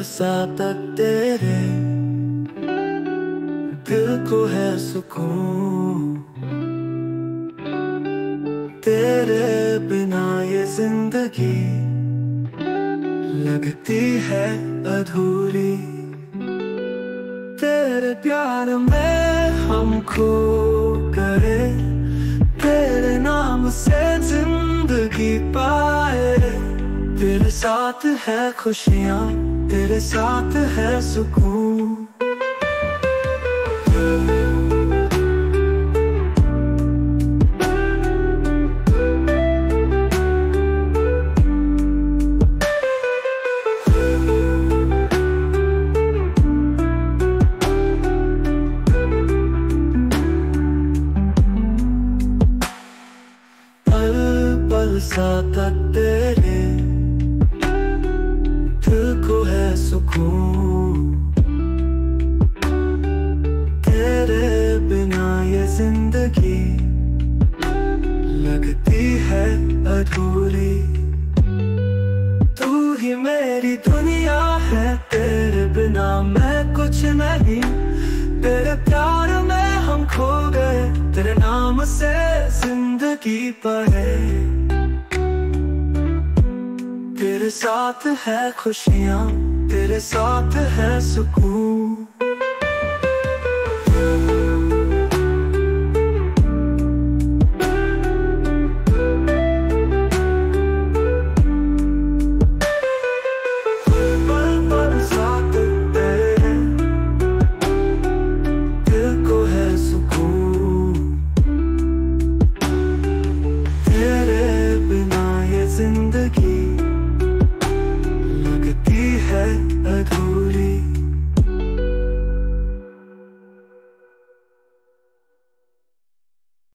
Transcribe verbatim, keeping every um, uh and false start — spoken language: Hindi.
बरसा तक तेरे दिल को है सुकून। तेरे बिना ये जिंदगी लगती है अधूरी। तेरे प्यार में हम खो गए, तेरे नाम से जिंदगी पाए। तेरे साथ है खुशियाँ, तेरे साथ है सुकून। बरसाता तेरे दिल को है सुकून। तेरे बिना ये जिंदगी लगती है अधूरी। तू ही मेरी दुनिया है, तेरे बिना मैं कुछ नहीं। तेरे प्यार में हम खो गए, तेरे नाम से जिंदगी पाए। तेरे साथ है खुशियाँ, तेरे साथ है सुकून। बरसात तेरे दिल को है सुकून। तेरे बिना ये जिंदगी लगती है अधूरी।